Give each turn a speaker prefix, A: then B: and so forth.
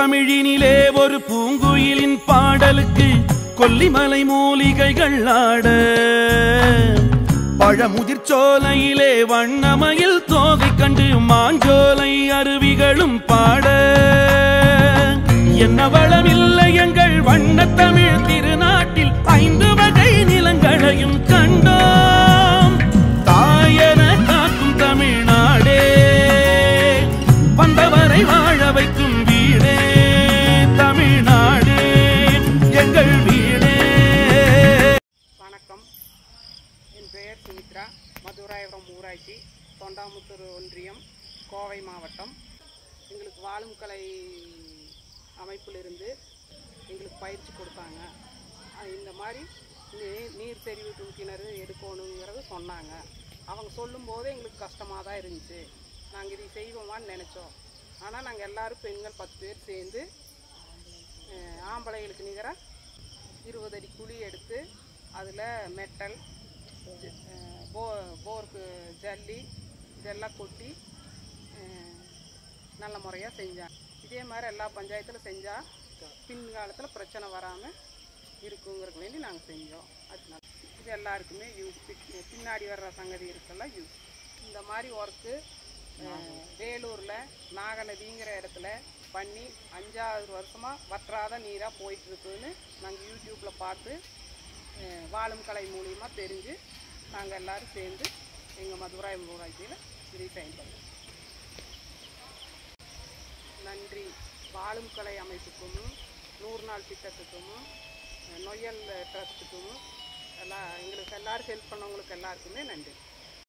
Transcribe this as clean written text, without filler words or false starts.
A: தமிழினிலே ஒரு பூங்குயிலின் பாடலுக்கு கொல்லிமலை மூலிகைகள் ஆட பழமுதிர் சோலையிலே வண்ணமயில் தோகை கண்டு மாஞ்சோலை அருவிகளும் பாட என்ன வளமில்லை எங்கள் வண்ணத்தமிழ் திருநாட்டில் 5 வகை நிலங்களையும் கண்டோம். தாயன காக்கும் தமிழ்நாடே வந்தவரை வாழ வைக்கும் வீடே தமிழ்நாடே எங்கள் வீடே.
B: வணக்கம், என் பெயர் சுமித்ரா. மதுராயபுரம் ஊராட்சி, தொண்டாமுத்தூர் ஒன்றியம், கோவை மாவட்டம். எங்களுக்கு வாழும் கலை அமைப்பிலிருந்து எங்களுக்கு பயிற்சி கொடுத்தாங்க. இந்த மாதிரி நீர் தெரிவிக்கும் கிணறு எடுக்கணுங்கிறது சொன்னாங்க. அவங்க சொல்லும்போது எங்களுக்கு கஷ்டமாக தான் இருந்துச்சு. நாங்கள் இதை செய்வோமான்னு நினச்சோம். ஆனால் நாங்கள் எல்லோரும் பெண்கள் 10 பேர் சேர்ந்து ஆம்பளைகளுக்கு நிகராக 20 அடி குழி எடுத்து அதில் மெட்டல், போருக்கு ஜல்லி இதெல்லாம் கொட்டி நல்ல முறையாக செஞ்சாங்க. இதே மாதிரி எல்லா பஞ்சாயத்தில் செஞ்சால் பின்காலத்தில் பிரச்சனை வராமல் இருக்குங்கிறதுக்கு வேண்டி நாங்கள் செஞ்சோம். அதனால இது எல்லாருக்குமே யூஸ். பின்னாடி வர்ற சங்கதி இருக்கெல்லாம் யூஸ். இந்த மாதிரி ஒர்க்கு வேலூரில் நாகநதிங்கிற இடத்துல பண்ணி 5வது வருஷமாக வற்றாத நீராக போயிட்டுருக்குன்னு நாங்கள் யூடியூப்பில் பார்த்து வாழும் கலை மூலியமாக தெரிஞ்சு நாங்கள் எல்லோரும் சேர்ந்து எங்கள் மதுராயபுரம் ஊராட்சியில் இதை செயல்படுறோம். நன்றி. வாழும் கலை அமைப்புக்கும் 100 நாள் திட்டத்துக்கும் நொய்யல் ட்ரஸ்ட்டுக்கும் எங்களுக்கு எல்லாரும் ஹெல்ப் பண்ணவங்களுக்கு எல்லாருக்குமே நன்றி.